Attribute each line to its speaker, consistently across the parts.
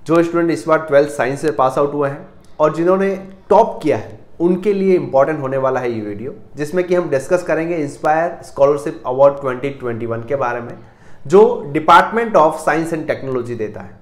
Speaker 1: जो स्टूडेंट इस बार 12th science से पास आउट हुए हैं और जिन्होंने टॉप किया है उनके लिए इंपॉर्टेंट होने वाला है ये वीडियो, जिसमें कि हम डिस्कस करेंगे इंस्पायर स्कॉलरशिप अवार्ड 2021 के बारे में जो department of science and technology देता है।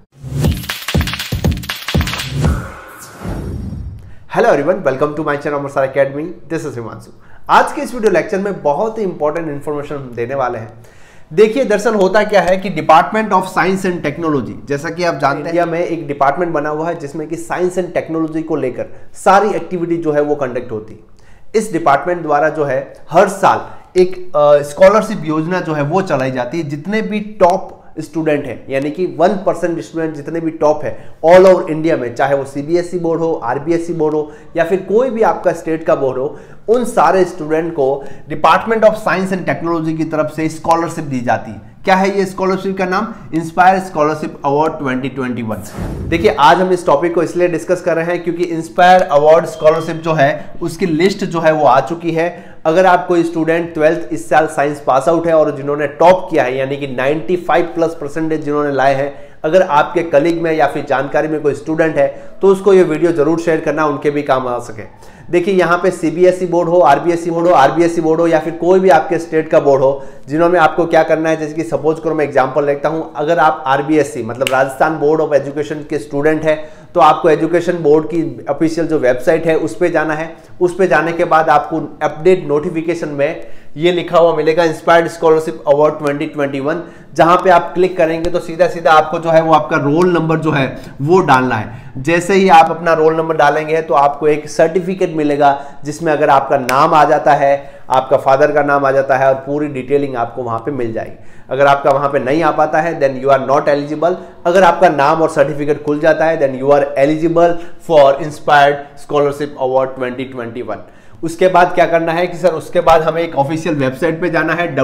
Speaker 1: Hello everyone, welcome to my channel Amarsar academy. This is Himanshu. आज के इस वीडियो लेक्चर में बहुत ही इंपॉर्टेंट इन्फॉर्मेशन हम देने वाले हैं। देखिए, दरअसल होता क्या है कि department of science and technology, जैसा कि आप जानते हैं इंडिया में एक डिपार्टमेंट बना हुआ है जिसमें कि साइंस एंड टेक्नोलॉजी को लेकर सारी एक्टिविटी जो है वो कंडक्ट होती है। इस डिपार्टमेंट द्वारा जो है हर साल एक स्कॉलरशिप योजना जो है वो चलाई जाती है। जितने भी टॉप स्टूडेंट है, यानी कि 1% स्टूडेंट जितने भी टॉप है ऑल ओवर इंडिया में, चाहे वो सीबीएसई बोर्ड हो, आरबीएसई बोर्ड हो या फिर कोई भी आपका स्टेट का बोर्ड हो, उन सारे स्टूडेंट को department of science and technology की तरफ से स्कॉलरशिप दी जाती है। क्या है ये स्कॉलरशिप का नाम? Inspire scholarship award 2021। देखिए, आज हम इस टॉपिक को इसलिए डिस्कस कर रहे हैं क्योंकि इंस्पायर अवार्ड स्कॉलरशिप जो है उसकी लिस्ट जो है वो आ चुकी है। अगर आप कोई स्टूडेंट 12th इस साल साइंस पास आउट है और जिन्होंने टॉप किया है, यानी कि 95+ % जिन्होंने लाए हैं, अगर आपके कलीग में या फिर जानकारी में कोई स्टूडेंट है तो उसको ये वीडियो जरूर शेयर करना, उनके भी काम आ सके। देखिए, यहाँ पे सीबीएसई बोर्ड हो, आरबीएसई बोर्ड हो या फिर कोई भी आपके स्टेट का बोर्ड हो, जिन्होंने आपको क्या करना है, जैसे कि सपोज करो मैं एग्जांपल लेता हूं, अगर आप आरबीएसई मतलब राजस्थान बोर्ड ऑफ एजुकेशन के स्टूडेंट है तो आपको एजुकेशन बोर्ड की ऑफिशियल जो वेबसाइट है उस पर जाना है। उस पर जाने के बाद आपको अपडेट नोटिफिकेशन में ये लिखा हुआ मिलेगा इंस्पायर्ड स्कॉलरशिप अवार्ड 2021। जहां पे आप क्लिक करेंगे तो सीधा सीधा आपको जो है वो आपका रोल नंबर जो है वो डालना है। जैसे ही आप अपना रोल नंबर डालेंगे तो आपको एक सर्टिफिकेट मिलेगा जिसमें अगर आपका नाम आ जाता है, आपका फादर का नाम आ जाता है और पूरी डिटेलिंग आपको वहां पे मिल जाएगी। अगर आपका वहां पे नहीं आ पाता है then you are not eligible. अगर आपका नाम और सर्टिफिकेट खुल जाता है then you are eligible for inspired scholarship award 2021। उसके बाद क्या करना है कि सर उसके बाद हमें एक ऑफिशियल वेबसाइट पे जाना है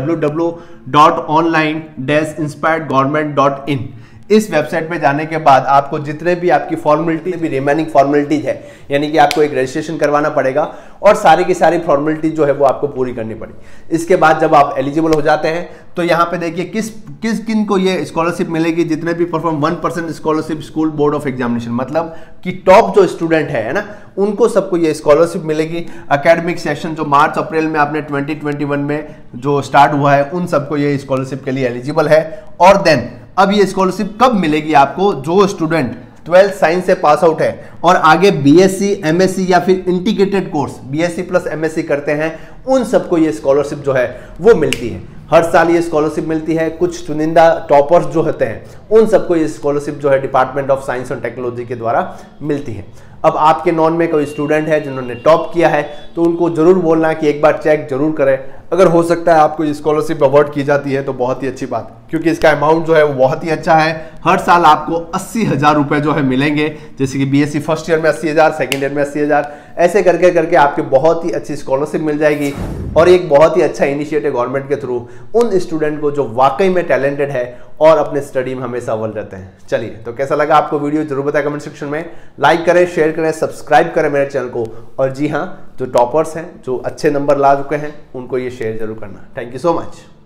Speaker 1: www.online-inspiredgovernment.in। इस वेबसाइट पे जाने के बाद आपको जितने भी आपकी फॉर्मेलिटी भी रिमेनिंग फॉर्मेलिटीज है, यानी कि आपको एक रजिस्ट्रेशन करवाना पड़ेगा और सारी की सारी फॉर्मेलिटी जो है वो आपको पूरी करनी पड़ेगी। इसके बाद जब आप एलिजिबल हो जाते हैं तो यहाँ पे देखिए किन को ये स्कॉलरशिप मिलेगी। जितने भी perform 1% scholarship school board of examination, मतलब कि टॉप जो स्टूडेंट है ना, उनको सबको ये स्कॉलरशिप मिलेगी। एकेडमिक सेशन जो मार्च अप्रैल में आपने 2021 में जो स्टार्ट हुआ है उन सबको ये स्कॉलरशिप के लिए एलिजिबल है। और देन अब ये स्कॉलरशिप कब मिलेगी आपको? जो स्टूडेंट 12th साइंस से पास आउट है और आगे बीएससी, एमएससी या फिर integrated course BSc plus MSc करते हैं, उन सबको ये स्कॉलरशिप जो है वो मिलती है। हर साल ये स्कॉलरशिप मिलती है। कुछ चुनिंदा टॉपर्स जो होते हैं उन सबको ये स्कॉलरशिप जो है department of science and technology के द्वारा मिलती है। अब आपके नॉन में कोई स्टूडेंट है जिन्होंने टॉप किया है तो उनको जरूर बोलना कि एक बार चेक जरूर करें। अगर हो सकता है आपको ये स्कॉलरशिप अवार्ड की जाती है तो बहुत ही अच्छी बात, क्योंकि इसका अमाउंट जो है वो बहुत ही अच्छा है। हर साल आपको 80,000 रुपए जो है मिलेंगे, जैसे कि बीएससी फर्स्ट ईयर में 80,000, सेकेंड ईयर में 80,000, ऐसे करके करके आपके बहुत ही अच्छी स्कॉलरशिप मिल जाएगी। और एक बहुत ही अच्छा इनिशिएटिव गवर्नमेंट के थ्रू उन स्टूडेंट को जो वाकई में टैलेंटेड है और अपने स्टडी में हमेशा अव्वल रहते हैं। चलिए, तो कैसा लगा आपको वीडियो जरूर बताएं कमेंट सेक्शन में। लाइक करें, शेयर करें, सब्सक्राइब करें मेरे चैनल को। और जी हाँ, जो टॉपर्स हैं, जो अच्छे नंबर ला चुके हैं, उनको ये शेयर जरूर करना। Thank you so much.